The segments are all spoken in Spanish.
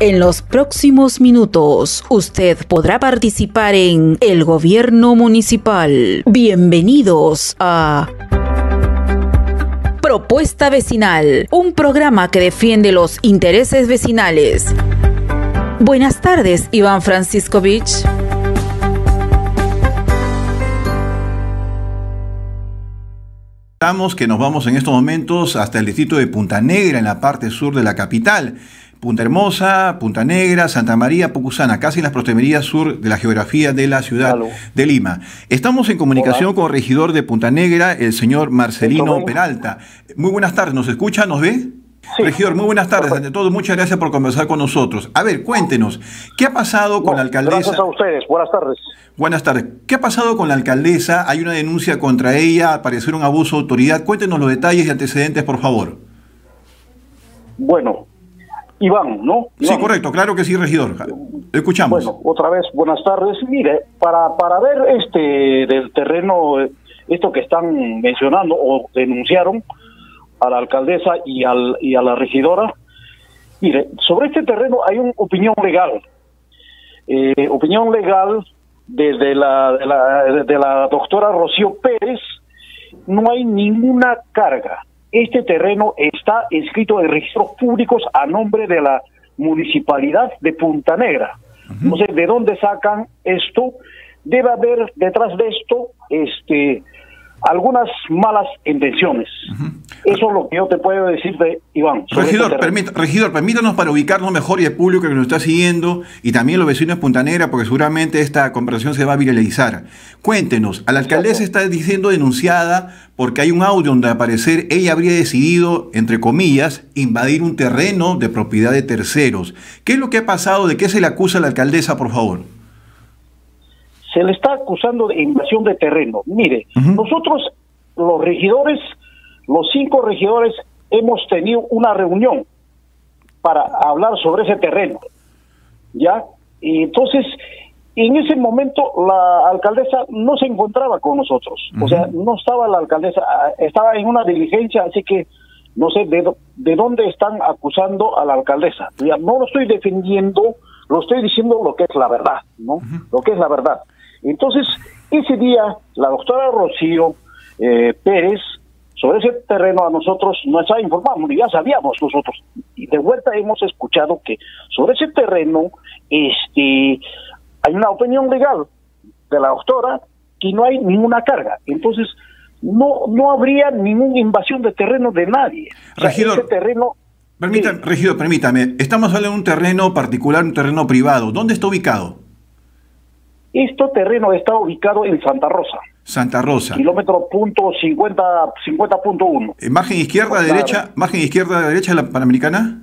En los próximos minutos, usted podrá participar en El Gobierno Municipal. Bienvenidos a Propuesta Vecinal, un programa que defiende los intereses vecinales. Buenas tardes, Iván Franciscovich. Que nos vamos en estos momentos hasta el distrito de Punta Negra, en la parte sur de la capital. Punta Hermosa, Punta Negra, Santa María, Pucusana, casi en las proximidades sur de la geografía de la ciudad de Lima. Estamos en comunicación con el regidor de Punta Negra, el señor Marcelino Peralta. Muy buenas tardes, ¿nos escucha, nos ve? Sí. Regidor, muy buenas tardes. Ante todo, muchas gracias por conversar con nosotros. A ver, cuéntenos, ¿qué ha pasado con la alcaldesa? Gracias a ustedes, buenas tardes. Buenas tardes. ¿Qué ha pasado con la alcaldesa? Hay una denuncia contra ella, al parecer un abuso de autoridad. Cuéntenos los detalles y antecedentes, por favor. Bueno, Iván, ¿no? Iván. Sí, correcto, claro que sí, regidor. Escuchamos. Bueno, otra vez, buenas tardes. Mire, para ver del terreno, esto que están mencionando o denunciaron a la alcaldesa y a la regidora, mire, sobre este terreno hay una opinión legal. Opinión legal de la doctora Rocío Pérez. No hay ninguna carga. Este terreno está inscrito en registros públicos a nombre de la municipalidad de Punta Negra. No sé de dónde sacan esto. Debe haber detrás de esto algunas malas intenciones. Eso es lo que yo te puedo decir de Iván. Regidor, permítanos para ubicarnos mejor y el público que nos está siguiendo y también los vecinos de Punta Negra, porque seguramente esta conversación se va a viralizar. Cuéntenos, a la alcaldesa está diciendo denunciada porque hay un audio donde al parecer ella habría decidido, entre comillas, invadir un terreno de propiedad de terceros. ¿Qué es lo que ha pasado? ¿De qué se le acusa a la alcaldesa, por favor? Se le está acusando de invasión de terreno. Mire, nosotros, los regidores, los 5 regidores, hemos tenido una reunión para hablar sobre ese terreno, ¿ya? Y entonces, en ese momento, la alcaldesa no se encontraba con nosotros. O sea, no estaba la alcaldesa, estaba en una diligencia, así que no sé de dónde están acusando a la alcaldesa. Ya, no lo estoy defendiendo, lo estoy diciendo lo que es la verdad, ¿no? Lo que es la verdad. Entonces, ese día, la doctora Rocío Pérez, sobre ese terreno a nosotros nos ha informado, ya sabíamos nosotros, y de vuelta hemos escuchado que sobre ese terreno hay una opinión legal de la doctora que no hay ninguna carga. Entonces, no habría ninguna invasión de terreno de nadie. Regidor, o sea, ese terreno... Regidor, permítame, estamos hablando de un terreno particular, un terreno privado. ¿Dónde está ubicado? Este terreno está ubicado en Santa Rosa. Santa Rosa. Kilómetro punto 50.1. ¿Margen izquierda, derecha? ¿Margen izquierda, derecha de la Panamericana?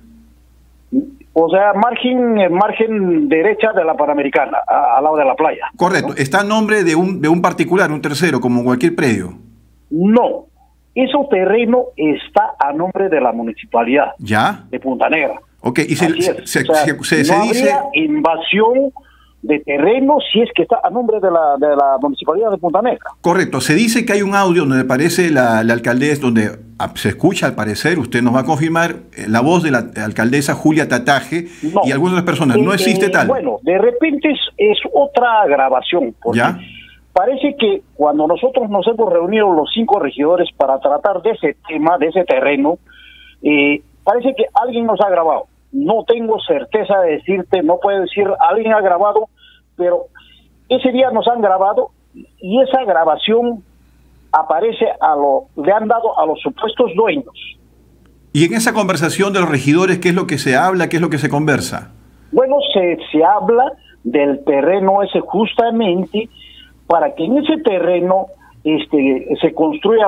O sea, margen derecha de la Panamericana, al lado de la playa. Correcto. ¿No? ¿Está a nombre de un particular, un tercero, como cualquier predio? No. Ese terreno está a nombre de la municipalidad. ¿Ya? De Punta Negra. Ok. Y no habría invasión de terreno si es que está a nombre de la municipalidad de Punta Negra. Correcto. Se dice que hay un audio donde aparece la alcaldesa, donde se escucha, al parecer, usted nos va a confirmar, la voz de la alcaldesa Julia Tataje y algunas otras personas. ¿No existe tal? Bueno, de repente es otra grabación. Porque ¿ya? Parece que cuando nosotros nos hemos reunido los 5 regidores para tratar de ese tema, de ese terreno, parece que alguien nos ha grabado. No tengo certeza de decirte, no puedo decir alguien ha grabado, pero ese día nos han grabado y esa grabación aparece le han dado a los supuestos dueños. Y en esa conversación de los regidores, ¿qué es lo que se habla, qué es lo que se conversa? Bueno, se habla del terreno ese justamente para que en ese terreno se construya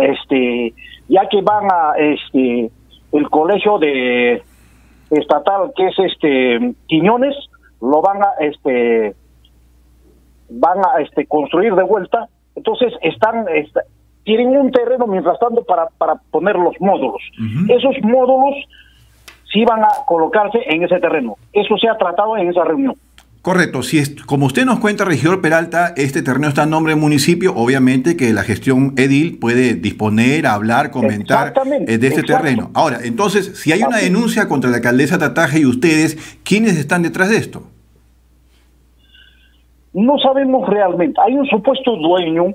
ya que van a el colegio de estatal que es Quiñones, lo van a construir de vuelta. Entonces tienen un terreno mientras tanto para poner los módulos. Esos módulos sí van a colocarse en ese terreno. Eso se ha tratado en esa reunión. Correcto. Si es, como usted nos cuenta, regidor Peralta, este terreno está en nombre del municipio, obviamente que la gestión edil puede disponer, hablar, comentar de este terreno. Ahora, entonces, si hay una denuncia contra la alcaldesa Tataje y ustedes, ¿quiénes están detrás de esto? No sabemos realmente. Hay un supuesto dueño,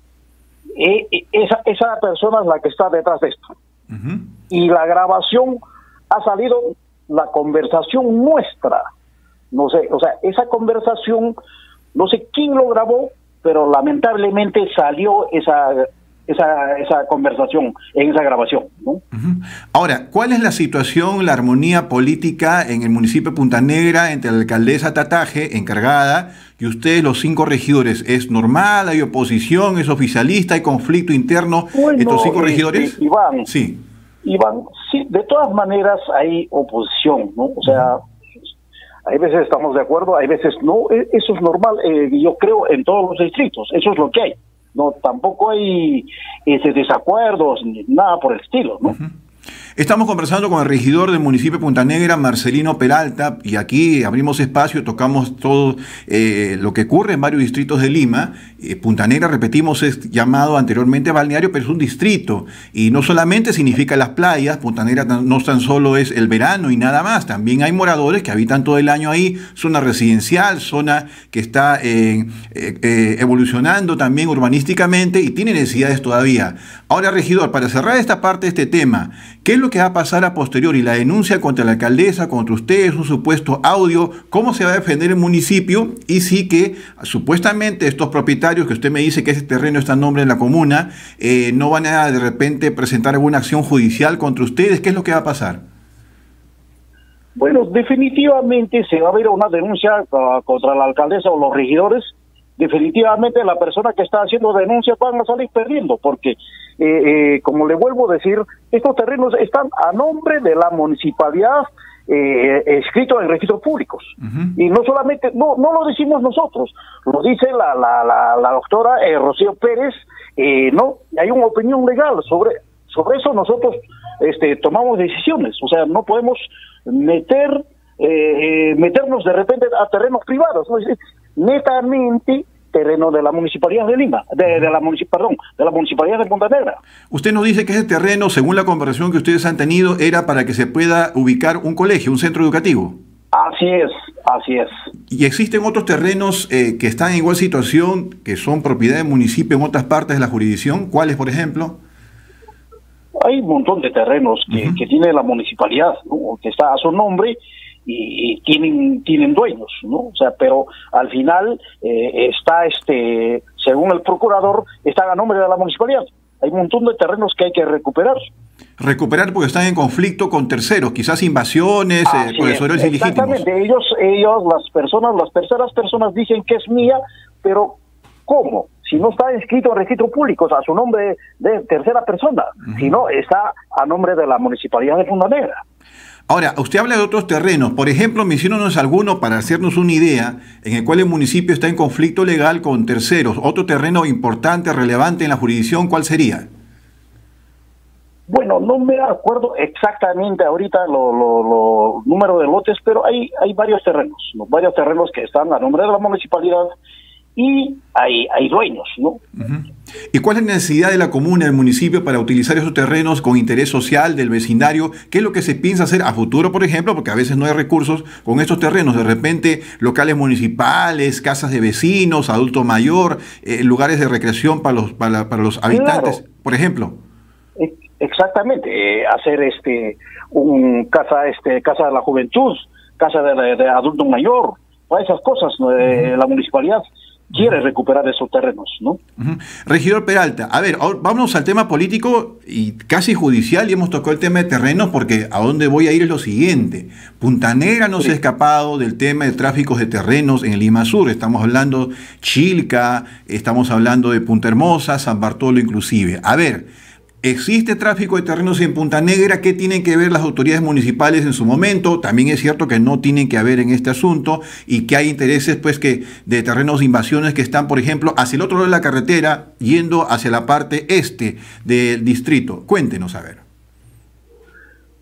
esa persona es la que está detrás de esto. Y la grabación ha salido, la conversación nuestra. No sé, o sea, esa conversación, no sé quién lo grabó, pero lamentablemente salió esa conversación en esa grabación, ¿no? Ahora, ¿cuál es la situación, la armonía política en el municipio de Punta Negra entre la alcaldesa Tataje, encargada, y ustedes, los 5 regidores? ¿Es normal? ¿Hay oposición? ¿Es oficialista? ¿Hay conflicto interno entre los 5 regidores? Iván, sí. Iván, sí, de todas maneras hay oposición, ¿no? O sea, hay veces estamos de acuerdo, hay veces no, eso es normal, yo creo, en todos los distritos, eso es lo que hay. No, tampoco hay desacuerdos ni nada por el estilo, ¿no? Estamos conversando con el regidor del municipio de Punta Negra, Marcelino Peralta, y aquí abrimos espacio, tocamos todo lo que ocurre en varios distritos de Lima. Punta Negra, repetimos, es llamado anteriormente balneario, pero es un distrito, y no solamente significa las playas. Punta Negra no tan solo es el verano y nada más, también hay moradores que habitan todo el año ahí, zona residencial, zona que está evolucionando también urbanísticamente y tiene necesidades todavía. Ahora, regidor, para cerrar esta parte de este tema, ¿qué es lo que va a pasar a posteriori? La denuncia contra la alcaldesa, contra ustedes, un supuesto audio, ¿cómo se va a defender el municipio? Y sí que supuestamente estos propietarios, que usted me dice que ese terreno está en nombre de la comuna, no van a de repente presentar alguna acción judicial contra ustedes. ¿Qué es lo que va a pasar? Bueno, definitivamente se va a haber una denuncia contra la alcaldesa o los regidores. Definitivamente la persona que está haciendo denuncias van a salir perdiendo, porque como le vuelvo a decir, estos terrenos están a nombre de la municipalidad, escritos en registros públicos. Y no solamente, no lo decimos nosotros, lo dice la doctora Rocío Pérez, no, hay una opinión legal sobre eso. Nosotros tomamos decisiones, o sea, no podemos meternos de repente a terrenos privados, ¿no? Es decir, netamente terreno de la Municipalidad de Lima, de la Municipalidad de Punta Negra. Usted nos dice que ese terreno, según la conversación que ustedes han tenido, era para que se pueda ubicar un colegio, un centro educativo. Así es, así es. ¿Y existen otros terrenos que están en igual situación, que son propiedad del municipio en otras partes de la jurisdicción? ¿Cuáles, por ejemplo? Hay un montón de terrenos que tiene la municipalidad, ¿no? Que está a su nombre y tienen dueños, ¿no? O sea, pero al final está, según el procurador, está a nombre de la municipalidad. Hay un montón de terrenos que hay que recuperar. Recuperar porque están en conflicto con terceros, quizás invasiones, poseedores ilegítimos. Exactamente, ellos, las terceras personas dicen que es mía, pero ¿cómo? Si no está inscrito en registros públicos a su nombre de tercera persona, sino está a nombre de la Municipalidad de Punta Negra. Ahora, usted habla de otros terrenos. Por ejemplo, menciónanos alguno para hacernos una idea en el cual el municipio está en conflicto legal con terceros. Otro terreno importante, relevante en la jurisdicción, ¿cuál sería? Bueno, no me acuerdo exactamente ahorita los números de lotes, pero hay varios terrenos que están a nombre de la municipalidad y hay dueños, ¿no? ¿Y cuál es la necesidad de la comuna, del municipio, para utilizar esos terrenos con interés social del vecindario? ¿Qué es lo que se piensa hacer a futuro, por ejemplo? Porque a veces no hay recursos con estos terrenos. De repente, locales municipales, casas de vecinos, adulto mayor, lugares de recreación para los habitantes, claro, por ejemplo. Exactamente, hacer casa de la juventud, casa de adulto mayor, para esas cosas. La municipalidad quiere recuperar esos terrenos, ¿no? Regidor Peralta, a ver, vámonos al tema político y casi judicial, y hemos tocado el tema de terrenos, porque a dónde voy a ir es lo siguiente. Punta Negra no se ha escapado del tema de tráficos de terrenos en Lima Sur. Estamos hablando Chilca, estamos hablando de Punta Hermosa, San Bartolo inclusive. A ver, ¿existe tráfico de terrenos en Punta Negra? ¿Qué tienen que ver las autoridades municipales en su momento? También es cierto que no tienen que haber en este asunto, y que hay intereses pues de terrenos de invasiones que están, por ejemplo, hacia el otro lado de la carretera, yendo hacia la parte este del distrito. Cuéntenos, a ver.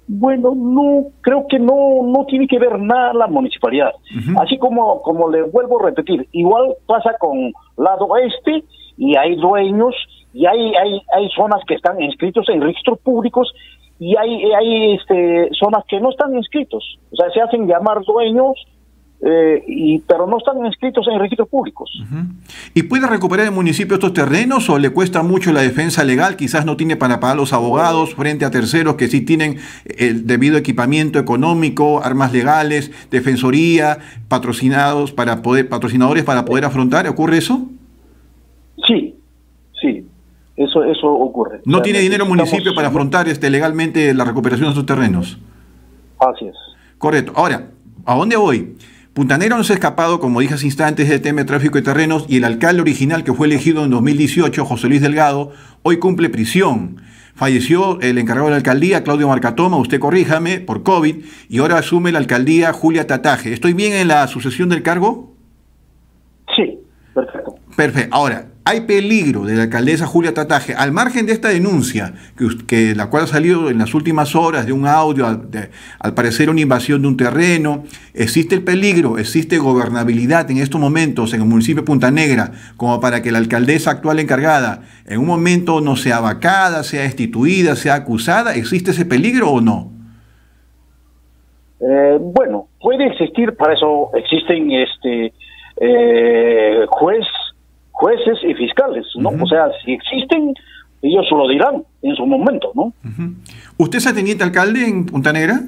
Bueno, no, creo que no tiene que ver nada la municipalidad. Así como le vuelvo a repetir, igual pasa con lado oeste, y hay dueños, y hay zonas que están inscritos en registros públicos, y hay zonas que no están inscritos. O sea, se hacen llamar dueños, pero no están inscritos en registros públicos. ¿Y puede recuperar el municipio estos terrenos o le cuesta mucho la defensa legal? Quizás no tiene para pagar los abogados frente a terceros que sí tienen el debido equipamiento económico, armas legales, defensoría, patrocinadores para poder afrontar. ¿Ocurre eso? Sí. Eso ocurre. ¿No tiene dinero el municipio para afrontar legalmente la recuperación de sus terrenos? Así es. Correcto. Ahora, ¿a dónde voy? Punta Negra no se ha escapado, como dije hace instantes, del tema de tráfico de terrenos, y el alcalde original que fue elegido en 2018, José Luis Delgado, hoy cumple prisión. Falleció el encargado de la alcaldía, Claudio Marcatoma, usted corríjame, por COVID, y ahora asume la alcaldía Julia Tataje. ¿Estoy bien en la sucesión del cargo? Sí, perfecto. Perfecto. Ahora, hay peligro de la alcaldesa Julia Tataje, al margen de esta denuncia, que la cual ha salido en las últimas horas de un audio, al parecer una invasión de un terreno. ¿Existe el peligro, existe gobernabilidad en estos momentos en el municipio de Punta Negra, como para que la alcaldesa actual encargada en un momento no sea vacada, sea destituida, sea acusada? ¿Existe ese peligro o no? Bueno, puede existir, para eso existen jueces y fiscales, ¿no? O sea, si existen, ellos lo dirán en su momento, ¿no? ¿Usted es teniente alcalde en Punta Negra?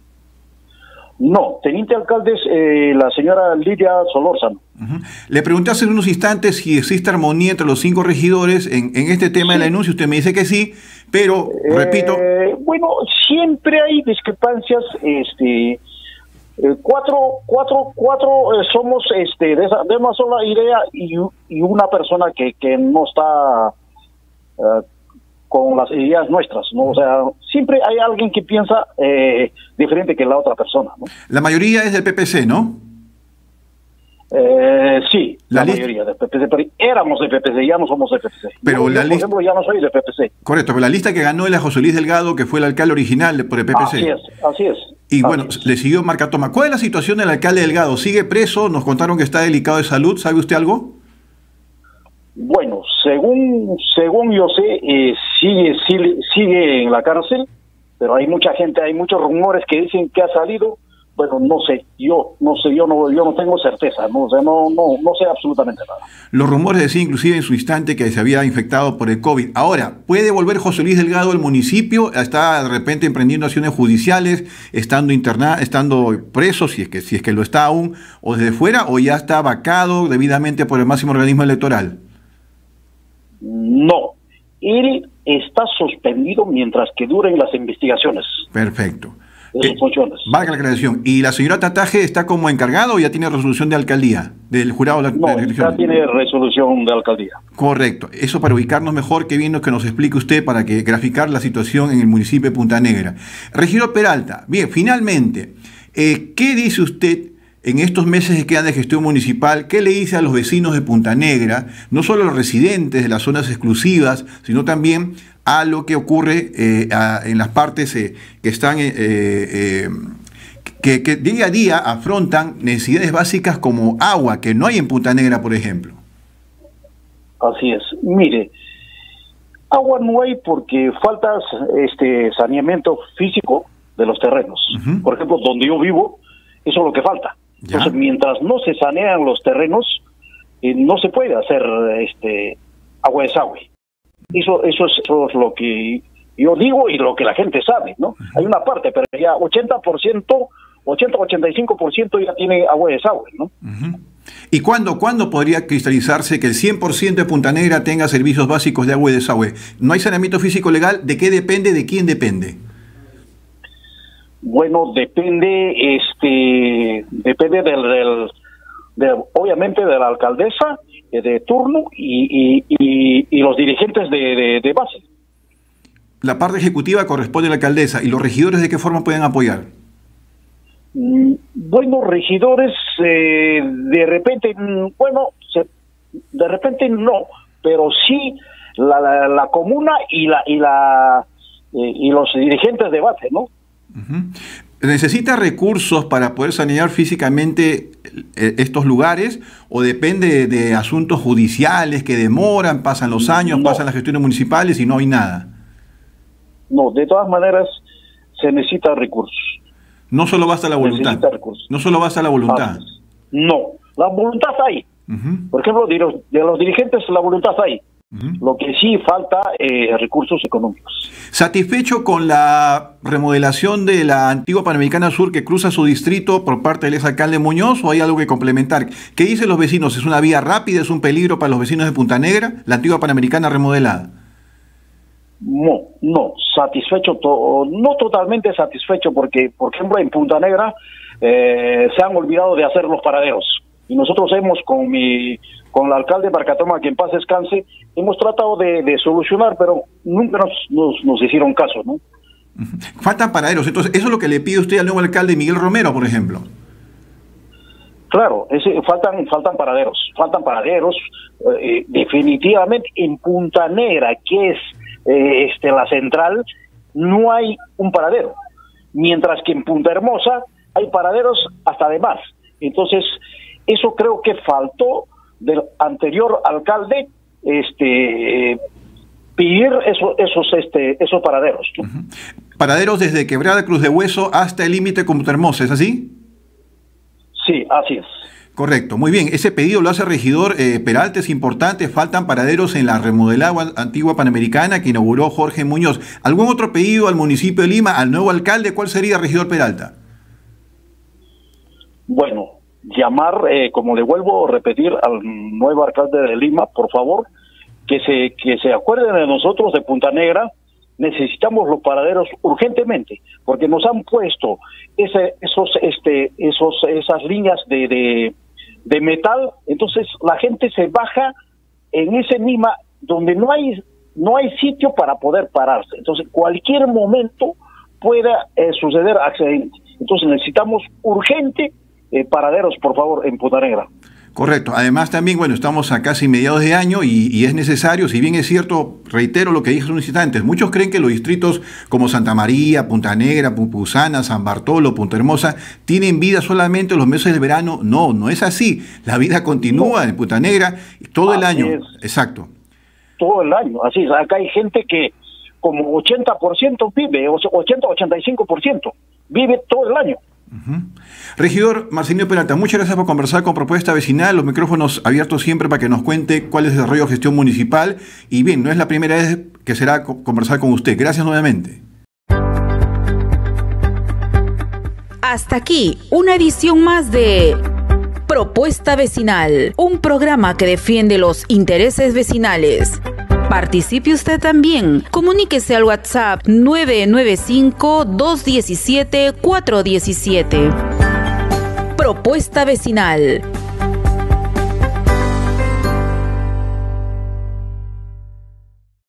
No, teniente alcalde es la señora Lidia Solórzano. Le pregunté hace unos instantes si existe armonía entre los 5 regidores en este tema de la denuncia. Usted me dice que sí, pero, repito... Bueno, siempre hay discrepancias, cuatro somos de una sola idea, y una persona que no está con las ideas nuestras, ¿no? O sea, siempre hay alguien que piensa diferente que la otra persona, ¿no? La mayoría es del PPC, ¿no? Sí, la mayoría del PPC, pero éramos de PPC, ya no somos de PPC. Pero yo, por ejemplo, ya no soy de PPC. Correcto, pero la lista que ganó es la José Luis Delgado, que fue el alcalde original por el PPC. Así es. Y bueno, le siguió Marcatoma. ¿Cuál es la situación del alcalde Delgado? ¿Sigue preso? Nos contaron que está delicado de salud. ¿Sabe usted algo? Bueno, según yo sé, sigue en la cárcel, pero hay mucha gente, hay muchos rumores que dicen que ha salido. Bueno, no sé, yo no tengo certeza, ¿no? O sea, no sé absolutamente nada. Los rumores decían inclusive en su instante que se había infectado por el COVID. Ahora, ¿puede volver José Luis Delgado al municipio? ¿Está de repente emprendiendo acciones judiciales, estando preso, si es que lo está aún, o desde fuera, o ya está vacado debidamente por el máximo organismo electoral? No, él está suspendido mientras que duren las investigaciones. Perfecto. Valga la aclaración. ¿Y la señora Tataje está como encargada o ya tiene resolución de alcaldía, del jurado de la elección? Ya tiene resolución de alcaldía. Correcto. Eso para ubicarnos mejor, qué bien que nos explique usted para graficar la situación en el municipio de Punta Negra. Regidor Peralta, bien, finalmente, ¿qué dice usted en estos meses que quedan de gestión municipal? ¿Qué le dice a los vecinos de Punta Negra, no solo a los residentes de las zonas exclusivas, sino también a lo que ocurre en las partes que están que día a día afrontan necesidades básicas como agua, que no hay en Punta Negra, por ejemplo? Así es. Mire, agua no hay porque falta saneamiento físico de los terrenos. Por ejemplo, donde yo vivo, eso es lo que falta. Entonces, mientras no se sanean los terrenos, no se puede hacer agua de desagüe. Eso es lo que yo digo y lo que la gente sabe, ¿no? Hay una parte, pero ya 80-85% ya tiene agua de desagüe, ¿no? ¿Y cuándo podría cristalizarse que el 100% de Punta Negra tenga servicios básicos de agua y desagüe? ¿No hay saneamiento físico legal? ¿De qué depende? ¿De quién depende? Bueno, depende obviamente de la alcaldesa de turno y los dirigentes de base. La parte ejecutiva corresponde a la alcaldesa. ¿Y los regidores de qué forma pueden apoyar? Bueno, regidores de repente no, pero sí la comuna y los dirigentes de base, ¿no? ¿Necesita recursos para poder sanear físicamente estos lugares o depende de asuntos judiciales que demoran, pasan los años, pasan las gestiones municipales y no hay nada? No, de todas maneras se necesita recursos. No solo basta la voluntad. No solo basta la voluntad. No, la voluntad está ahí. Por ejemplo, de los dirigentes la voluntad está ahí. Lo que sí falta recursos económicos. ¿Satisfecho con la remodelación de la antigua Panamericana Sur que cruza su distrito por parte del exalcalde Muñoz o hay algo que complementar? ¿Qué dicen los vecinos? ¿Es una vía rápida? ¿Es un peligro para los vecinos de Punta Negra? La antigua Panamericana remodelada. No, satisfecho, no totalmente satisfecho porque, por ejemplo, en Punta Negra se han olvidado de hacer los paraderos. Y nosotros hemos, con el alcalde Barcatoma, que en paz descanse, hemos tratado de solucionar, pero nunca nos hicieron caso, ¿no? Faltan paraderos, entonces, ¿eso es lo que le pide usted al nuevo alcalde Miguel Romero, por ejemplo? Claro, faltan paraderos, definitivamente en Punta Negra, que es la central, no hay un paradero, mientras que en Punta Hermosa hay paraderos hasta de más. Entonces, eso creo que faltó del anterior alcalde pedir esos paraderos, ¿no? Paraderos desde Quebrada Cruz de Hueso hasta el límite con Punta Hermosa, ¿es así? Sí, así es. Correcto, muy bien. Ese pedido lo hace el regidor Peralta, es importante. Faltan paraderos en la remodelada antigua Panamericana que inauguró Jorge Muñoz. ¿Algún otro pedido al municipio de Lima, al nuevo alcalde? ¿Cuál sería, regidor Peralta? Bueno, llamar, como le vuelvo a repetir al nuevo alcalde de Lima, por favor, que se acuerden de nosotros de Punta Negra. Necesitamos los paraderos urgentemente, porque nos han puesto esas líneas de metal, entonces la gente se baja en ese Lima donde no hay sitio para poder pararse. Entonces, cualquier momento pueda suceder accidente. Entonces, necesitamos urgente paraderos, por favor, en Punta Negra. Correcto. Además también, bueno, estamos a casi mediados de año y es necesario, si bien es cierto, reitero lo que dije hace unos instantes, muchos creen que los distritos como Santa María, Punta Negra, Pupusana, San Bartolo, Punta Hermosa, tienen vida solamente los meses del verano. No es así. La vida continúa en Punta Negra todo el año. Exacto. Todo el año, así es. Acá hay gente que como 80% vive, 80-85% vive todo el año. Regidor Marcelino Peralta, muchas gracias por conversar con Propuesta Vecinal, los micrófonos abiertos siempre para que nos cuente cuál es el desarrollo de gestión municipal y bien, no es la primera vez que será conversar con usted. Gracias nuevamente. Hasta aquí una edición más de Propuesta Vecinal, un programa que defiende los intereses vecinales. Participe usted también. Comuníquese al WhatsApp 995-217-417. Propuesta Vecinal.